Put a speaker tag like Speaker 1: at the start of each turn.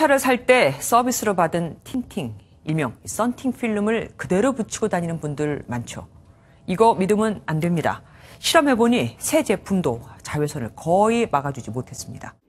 Speaker 1: 자동차를 살 때 서비스로 받은 틴팅, 일명 썬팅 필름을 그대로 붙이고 다니는 분들 많죠. 이거 믿으면 안 됩니다. 실험해보니 새 제품도 자외선을 거의 막아주지 못했습니다.